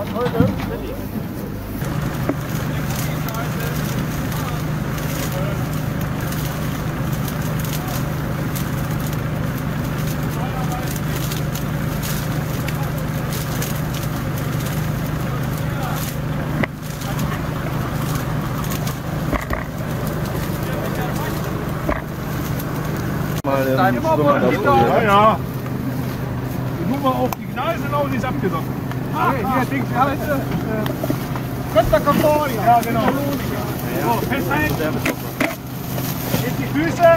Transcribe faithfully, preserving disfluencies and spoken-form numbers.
Mal immer ja, ja. Die Nummer auf die Gneise genau, die ist abgesockt. Ah, hier, hier, Dings, ja, ist, äh, Köster Komfort, ja, genau. So, festhalten. Jetzt die Füße.